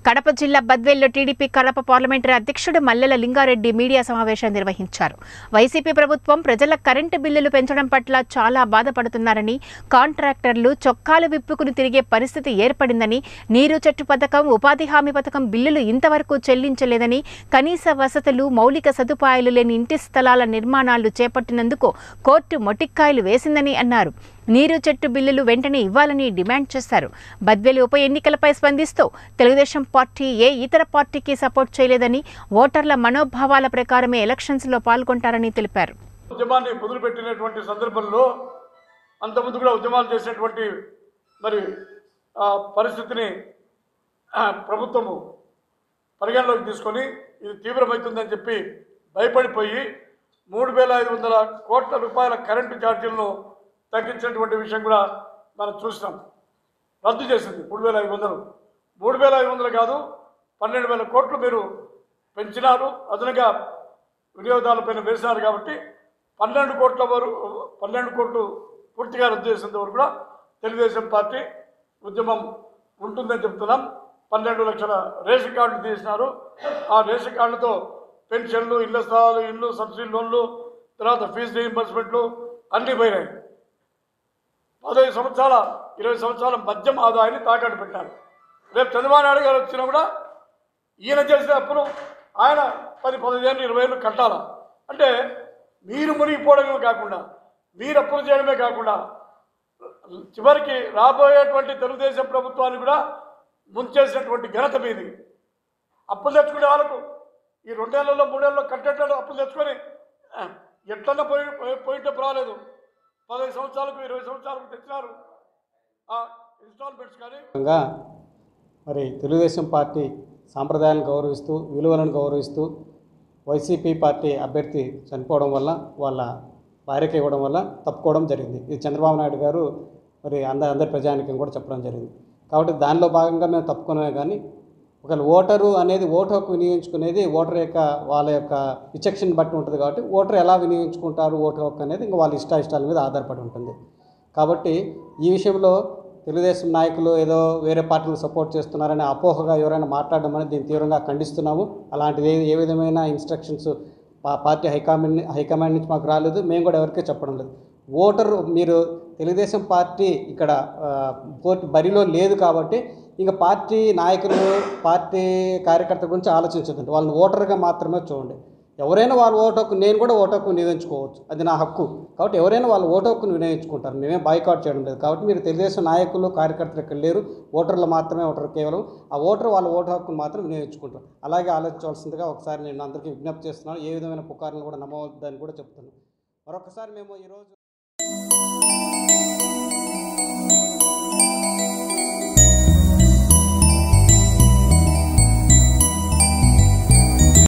కడప జిల్లా బద్వేల్లో TDP Kadapa parliamentary అధ్యక్షుడు మల్లెల Lingareddy media సమావేశం నిర్వహించారు. వైసీపీ ప్రభుత్వం ప్రజల కరెంటు బిల్లులు పెంచడం పట్ల చాలా బాధపడుతున్నారని, కాంట్రాక్టర్లు చొక్కాలు విప్పుకుని తిరిగే పరిస్థితి ఏర్పడిందని, నీరు చెట్టు పథకం, ఉపాధి హామీ పథకం బిల్లులు ఇంతవరకు చెల్లించలేదని, కనీస వసతులు, మౌలిక సదుపాయాలు లేని ఇంటి స్థలాల నిర్మాణాలు చేపట్టినందుకు కోర్టు మొటిక్కాయలు వేసిందని అన్నారు. నీరు చెట్టు బిల్లులు వెంటనే ఇవ్వాలని డిమాండ్ చేశారు. బద్వేలు ఉప ఎన్నికలపై స్పందిస్తూ తెలుగుదేశం పార్టీ ఏ ఇతర పార్టీకి సపోర్ట్ చేయలేదని, ఓటర్ల మనోభావాల ప్రకారమే ఎలక్షన్స్ లో పాల్గొంటారని తెలిపారు. ఉద్యమాన్ని మొదలుపెట్టినటువంటి సందర్భంలో అంతకుముందు కూడా ఉద్యమాలు చేసినటువంటి పరిస్థితిని ప్రభుత్వము పరిగణలోకి తీసుకొని ఇది తీవ్రమవుతుందని చెప్పి భయపడిపోయి 3,500 కోట్ల రూపాయల కరెంటు ఛార్జీలను తగ్గించినటువంటి విషయం కూడా మనం చూసినాం. రద్దు చేసింది 3,500 కాదు 12,000 కోట్లు మీరు పెంచినారు, అదనంగా వినియోగదారులపైన వేసినారు. కాబట్టి 12 కోట్లు పూర్తిగా రద్దు చేసేంత వరకు కూడా తెలుగుదేశం పార్టీ ఉద్యమం ఉంటుందని చెప్తున్నాం. 12 లక్షల రేషన్ కార్డులు తీసినారు. ఆ రేషన్ కార్డులతో పెన్షన్లు, ఇళ్ల స్థలాలు, ఇళ్ళు, సబ్సిడీ లోన్లు, తర్వాత ఫీజు రీయింబర్స్మెంట్లు అన్నీ పోయినాయి. 15 సంవత్సరాల 20 సంవత్సరాల మద్యం ఆదాయాన్ని తాకట్టు పెట్టారు. రేపు చంద్రబాబు నాయుడు గారు వచ్చినా కూడా ఈయన చేసిన అప్పులు ఆయన 10-15 ఏళ్ళు 20 ఏళ్ళు కట్టాలా? అంటే మీరు మునిగిపోవడమే కాకుండా, మీరు అప్పులు చేయడమే కాకుండా చివరికి రాబోయేటువంటి తెలుగుదేశం ప్రభుత్వాన్ని కూడా ముంచేసినటువంటి ఘనత మీది. అప్పులు తెచ్చుకునే వాళ్ళకు ఈ 2 ఏళ్లలో 3 ఏళ్ళలో కట్టేటప్పుడు అప్పులు తెచ్చుకొని ఎట్లన్నా పోయింటే రాలేదు. 15 సంవత్సరాలకు 20 సంవత్సరాలకు తెచ్చినారు ఇన్స్టాల్మెంట్స్. కానీ మరి తెలుగుదేశం పార్టీ సాంప్రదాయాలను గౌరవిస్తూ, విలువలను గౌరవిస్తూ వైసీపీ పార్టీ అభ్యర్థి చనిపోవడం వల్ల వాళ్ళ భార్యకి ఇవ్వడం వల్ల తప్పుకోవడం జరిగింది. ఇది చంద్రబాబు నాయుడు గారు మరి అందరి ప్రజానికం కూడా చెప్పడం జరిగింది. కాబట్టి దానిలో భాగంగా మేము తప్పుకునే కానీ ఒకవేళ ఓటరు అనేది ఓటు హక్కు వినియోగించుకునేది ఓటర్ యొక్క వాళ్ళ యొక్క విచక్షణ బట్టి ఉంటుంది. కాబట్టి ఓటర్ ఎలా వినియోగించుకుంటారు ఓటు హక్కు అనేది ఇంకా వాళ్ళ ఇష్టాల మీద ఆధారపడి ఉంటుంది. కాబట్టి ఈ విషయంలో తెలుగుదేశం నాయకులు ఏదో వేరే పార్టీలకు సపోర్ట్ చేస్తున్నారనే అపోహగా ఎవరైనా మాట్లాడడం అనేది దీన్ని తీవ్రంగా ఖండిస్తున్నాము. అలాంటిది ఏ విధమైన ఇన్స్ట్రక్షన్స్ పార్టీ హైకమాండ్ నుంచి మాకు రాలేదు, మేము కూడా ఎవరికీ చెప్పడం లేదు. ఓటరు మీరు తెలుగుదేశం పార్టీ ఇక్కడ బరిలో లేదు కాబట్టి ఇంకా పార్టీ నాయకులు, పార్టీ కార్యకర్తల గురించి ఆలోచించదండి. వాళ్ళని ఓటర్గా మాత్రమే చూడండి. ఎవరైనా వాళ్ళ ఓటు హక్కు, నేను కూడా ఓటు హక్కు వినియోగించుకోవచ్చు, అది నా హక్కు. కాబట్టి ఎవరైనా వాళ్ళ ఓటు హక్కును వినియోగించుకుంటారు, మేమే బాయ్కాట్ చేయడం లేదు. కాబట్టి మీరు తెలుగుదేశం నాయకులు, కార్యకర్తలు ఇక్కడ లేరు, ఓటర్లు మాత్రమే కేవలం ఆ ఓటర్ వాళ్ళ ఓటు హక్కును మాత్రం వినియోగించుకుంటారు. అలాగే ఆలోచించవలసిందిగా ఒకసారి నేను అందరికీ విజ్ఞప్తి చేస్తున్నాను. ఏ విధమైన పుకార్లను కూడా నమ్మవద్దని కూడా చెప్తున్నాను. మరొకసారి మేము ఈరోజు